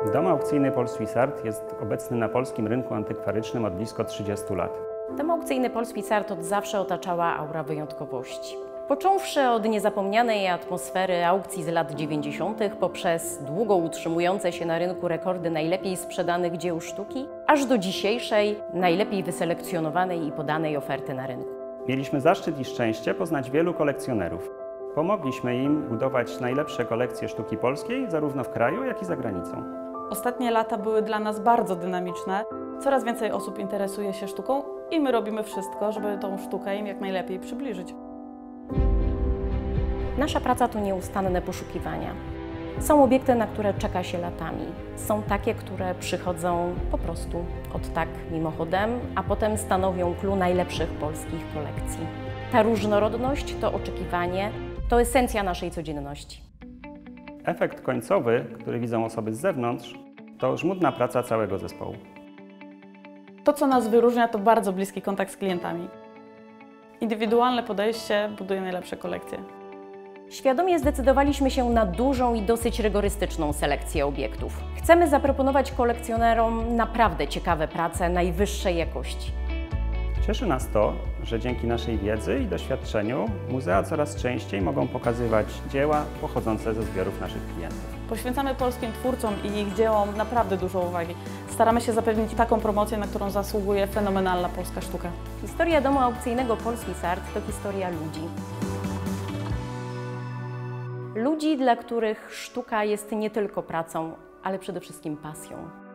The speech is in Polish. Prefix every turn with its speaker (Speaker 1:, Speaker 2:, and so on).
Speaker 1: Dom aukcyjny Paul Swiss Art jest obecny na polskim rynku antykwarycznym od blisko 30 lat.
Speaker 2: Dom aukcyjny Paul Swiss Art od zawsze otaczała aura wyjątkowości. Począwszy od niezapomnianej atmosfery aukcji z lat 90. poprzez długo utrzymujące się na rynku rekordy najlepiej sprzedanych dzieł sztuki, aż do dzisiejszej, najlepiej wyselekcjonowanej i podanej oferty na rynku.
Speaker 1: Mieliśmy zaszczyt i szczęście poznać wielu kolekcjonerów. Pomogliśmy im budować najlepsze kolekcje sztuki polskiej, zarówno w kraju, jak i za granicą.
Speaker 3: Ostatnie lata były dla nas bardzo dynamiczne. Coraz więcej osób interesuje się sztuką i my robimy wszystko, żeby tą sztukę im jak najlepiej przybliżyć.
Speaker 2: Nasza praca to nieustanne poszukiwania. Są obiekty, na które czeka się latami. Są takie, które przychodzą po prostu od tak mimochodem, a potem stanowią clou najlepszych polskich kolekcji. Ta różnorodność, to oczekiwanie, to esencja naszej codzienności.
Speaker 1: Efekt końcowy, który widzą osoby z zewnątrz, to żmudna praca całego zespołu.
Speaker 3: To, co nas wyróżnia, to bardzo bliski kontakt z klientami. Indywidualne podejście buduje najlepsze kolekcje.
Speaker 2: Świadomie zdecydowaliśmy się na dużą i dosyć rygorystyczną selekcję obiektów. Chcemy zaproponować kolekcjonerom naprawdę ciekawe prace najwyższej jakości.
Speaker 1: Cieszy nas to, że dzięki naszej wiedzy i doświadczeniu muzea coraz częściej mogą pokazywać dzieła pochodzące ze zbiorów naszych klientów.
Speaker 3: Poświęcamy polskim twórcom i ich dziełom naprawdę dużo uwagi. Staramy się zapewnić taką promocję, na którą zasługuje fenomenalna polska sztuka.
Speaker 2: Historia domu aukcyjnego Paul Swiss Art to historia ludzi. Ludzi, dla których sztuka jest nie tylko pracą, ale przede wszystkim pasją.